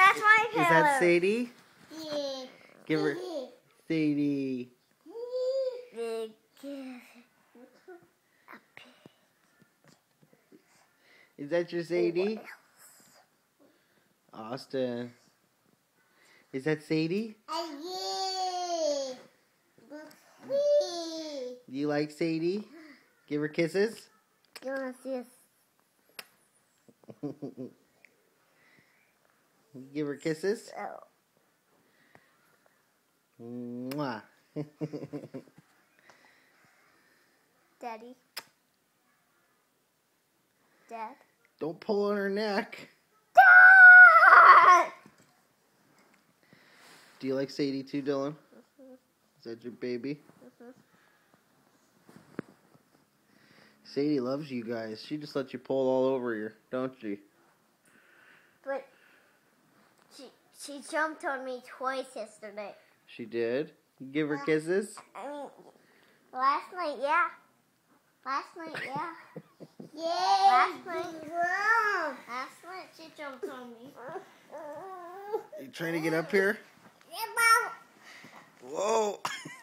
That's my pillow. Is that Sadie? Yeah. Give her Sadie. Is that your Sadie? Austin. Is that Sadie? Do you like Sadie? Give her kisses. You want to see us? Give her kisses. Oh. Mwah. Daddy. Dad. Don't pull on her neck. Dad! Do you like Sadie too, Dylan? Is that your baby? Sadie loves you guys. She just lets you pull all over you, don't she? But she jumped on me twice yesterday. She did? You give her kisses? I mean, last night, yeah. Last night, yeah. Last night she jumped on me. You trying to get up here? Yeah, Mom. Whoa!